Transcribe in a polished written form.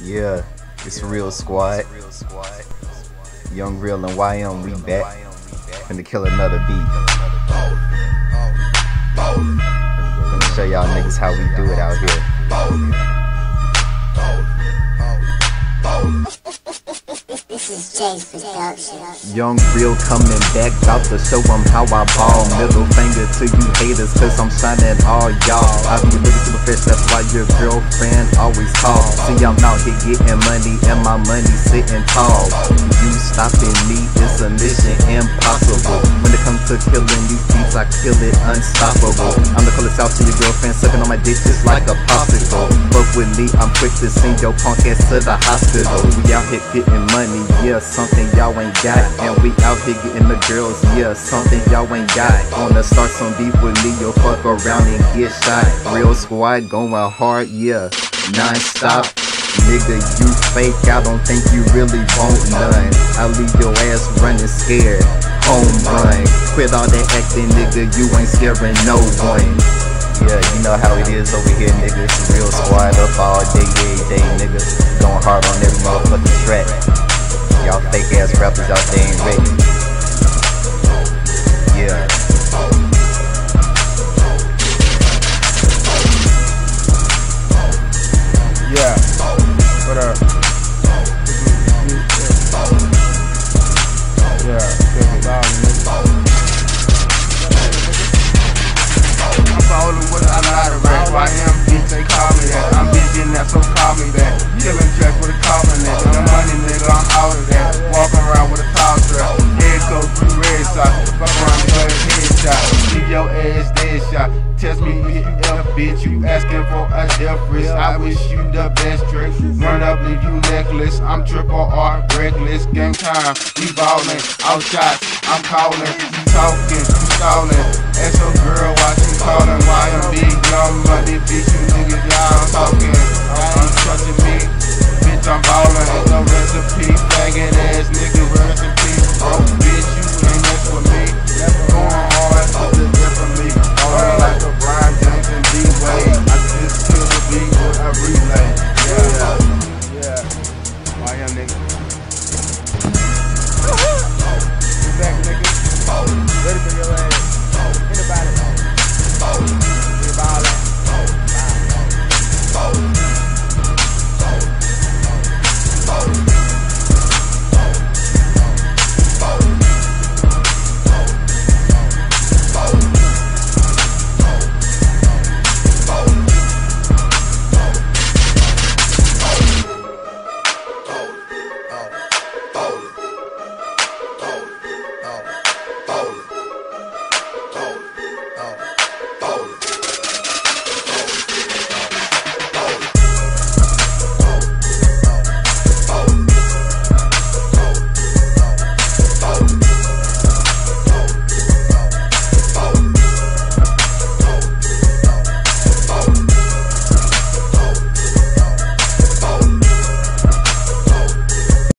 Yeah, it's Real Squad. Young Real and YM, we back. Finna kill another beat. Finna show y'all niggas how we do it out here. This is Jay's production. Young Real coming back, bout to show them how I ball. Middle finger to you haters, cause I'm shining all y'all. I be looking super fresh, that's why your girlfriend always call. See, I'm out here getting money, and my money sitting tall. You stopping me is a mission impossible. When it comes to killing these beats, I kill it unstoppable. I'm the coolest out to your girlfriend, sucking on my dick just like a popsicle. Fuck with me, I'm quick to send your punk ass to the hospital. We out here getting money, yeah, something y'all ain't got. And we out here getting the girls, yeah, something y'all ain't got. Wanna start some beef with me, you'll fuck around and get shot. Real Squad going hard, yeah, non-stop. Nigga, you fake, I don't think you really want none. I leave your ass running scared, home run. Quit all that acting, nigga, you ain't scaring no one. Yeah, you know how it is over here, nigga. It's Real Squad up all day, every day, nigga. Going hard on every motherfucking track. Y'all fake ass rappers out there ain't ready. Yeah. Yeah. What up? Yeah, I'm ballin' with a lot of rap. YM bitch, they call me that. I'm busy and that, so call me that. Killing tracks with a calling that. The money, nigga, I'm out of that. Walking around with a tall strap. Head coat, blue red socks. Fuck around, blood headshot. Leave your ass dead shot. Test me, hit F, bitch. You asking for a death risk. I wish you the best trick. Run up, leave you necklace. I'm triple R, reckless. Game time, we ballin'. Outshot, I'm calling. You talking, you stalling. Ask your girl why